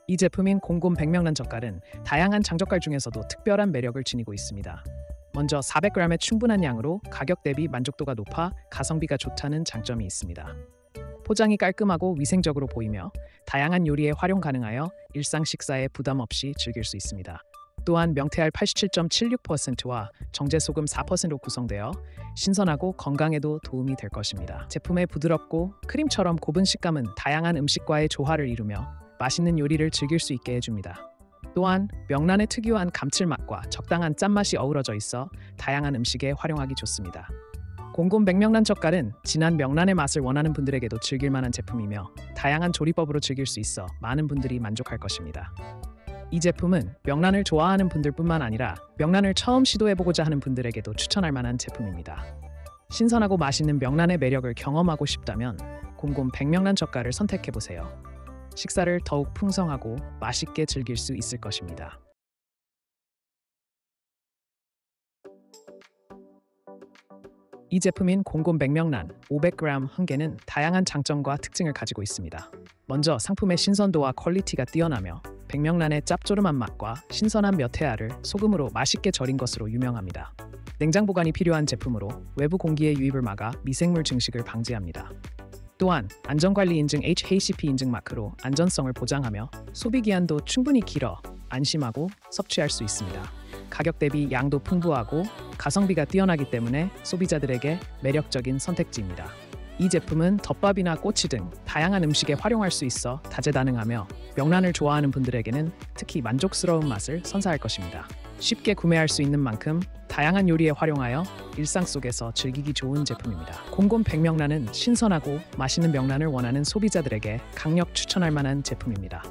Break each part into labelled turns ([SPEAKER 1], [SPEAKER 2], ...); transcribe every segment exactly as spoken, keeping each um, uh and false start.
[SPEAKER 1] 이 제품인 공곰 백명란 젓갈은 다양한 장젓갈 중에서도 특별한 매력을 지니고 있습니다. 먼저 사백 그램의 충분한 양으로 가격 대비 만족도가 높아 가성비가 좋다는 장점이 있습니다. 포장이 깔끔하고 위생적으로 보이며 다양한 요리에 활용 가능하여 일상 식사에 부담 없이 즐길 수 있습니다. 또한 명태알 팔십칠 점 칠육 퍼센트와 정제소금 사 퍼센트로 구성되어 신선하고 건강에도 도움이 될 것입니다. 제품의 부드럽고 크림처럼 고분 식감은 다양한 음식과의 조화를 이루며 맛있는 요리를 즐길 수 있게 해줍니다. 또한 명란의 특유한 감칠맛과 적당한 짠맛이 어우러져 있어 다양한 음식에 활용하기 좋습니다. 공곰 백명란 젓갈은 진한 명란의 맛을 원하는 분들에게도 즐길만한 제품이며 다양한 조리법으로 즐길 수 있어 많은 분들이 만족할 것입니다. 이 제품은 명란을 좋아하는 분들뿐만 아니라 명란을 처음 시도해보고자 하는 분들에게도 추천할 만한 제품입니다. 신선하고 맛있는 명란의 매력을 경험하고 싶다면 공곰 백명란 젓갈을 선택해보세요. 식사를 더욱 풍성하고 맛있게 즐길 수 있을 것입니다. 이 제품인 공곰 백명란 오백 그램 한 개는 다양한 장점과 특징을 가지고 있습니다. 먼저 상품의 신선도와 퀄리티가 뛰어나며 백명란의 짭조름한 맛과 신선한 몇해알을 소금으로 맛있게 절인 것으로 유명합니다. 냉장 보관이 필요한 제품으로 외부 공기의 유입을 막아 미생물 증식을 방지합니다. 또한 안전관리 인증 에이치에이씨피 인증 마크로 안전성을 보장하며 소비기한도 충분히 길어 안심하고 섭취할 수 있습니다. 가격 대비 양도 풍부하고 가성비가 뛰어나기 때문에 소비자들에게 매력적인 선택지입니다. 이 제품은 덮밥이나 꼬치 등 다양한 음식에 활용할 수 있어 다재다능하며 명란을 좋아하는 분들에게는 특히 만족스러운 맛을 선사할 것입니다. 쉽게 구매할 수 있는 만큼 다양한 요리에 활용하여 일상 속에서 즐기기 좋은 제품입니다. 공곰 백명란은 신선하고 맛있는 명란을 원하는 소비자들에게 강력 추천할 만한 제품입니다.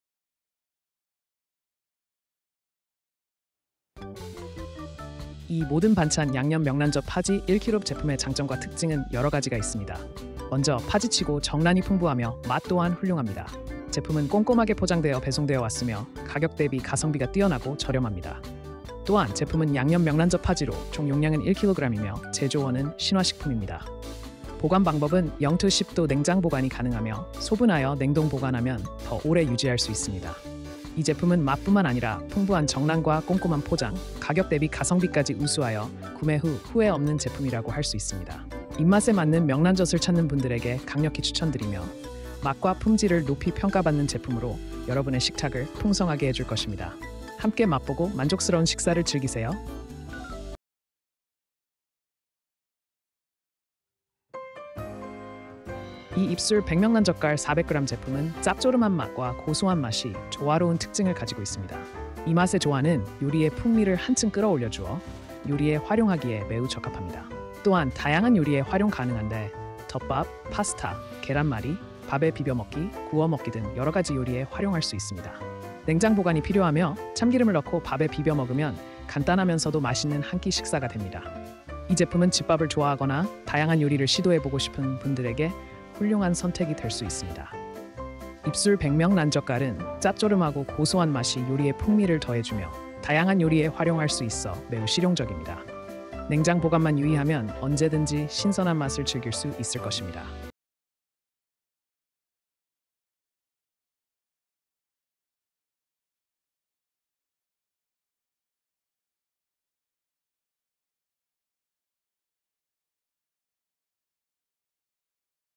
[SPEAKER 1] 이 모든 반찬 양념 명란젓 파지 일 킬로그램 제품의 장점과 특징은 여러 가지가 있습니다. 먼저 파지치고 정란이 풍부하며 맛 또한 훌륭합니다. 제품은 꼼꼼하게 포장되어 배송되어 왔으며 가격 대비 가성비가 뛰어나고 저렴합니다. 또한 제품은 양념 명란젓 파지로 총 용량은 일 킬로그램이며 제조원은 신화식품입니다. 보관 방법은 영 도 십 도 냉장 보관이 가능하며 소분하여 냉동 보관하면 더 오래 유지할 수 있습니다. 이 제품은 맛뿐만 아니라 풍부한 정란과 꼼꼼한 포장, 가격 대비 가성비까지 우수하여 구매 후 후회 없는 제품이라고 할 수 있습니다. 입맛에 맞는 명란젓을 찾는 분들에게 강력히 추천드리며 맛과 품질을 높이 평가받는 제품으로 여러분의 식탁을 풍성하게 해줄 것입니다. 함께 맛보고 만족스러운 식사를 즐기세요. 이 입술 백명란 젓갈 사백 그램 제품은 짭조름한 맛과 고소한 맛이 조화로운 특징을 가지고 있습니다. 이 맛의 조화는 요리의 풍미를 한층 끌어올려주어 요리에 활용하기에 매우 적합합니다. 또한 다양한 요리에 활용 가능한데 덮밥, 파스타, 계란말이, 밥에 비벼 먹기, 구워 먹기 등 여러 가지 요리에 활용할 수 있습니다. 냉장 보관이 필요하며 참기름을 넣고 밥에 비벼 먹으면 간단하면서도 맛있는 한 끼 식사가 됩니다. 이 제품은 집밥을 좋아하거나 다양한 요리를 시도해보고 싶은 분들에게 훌륭한 선택이 될 수 있습니다. 입술 백명란 젓갈은 짭조름하고 고소한 맛이 요리의 풍미를 더해주며 다양한 요리에 활용할 수 있어 매우 실용적입니다. 냉장 보관만 유의하면 언제든지 신선한 맛을 즐길 수 있을 것입니다.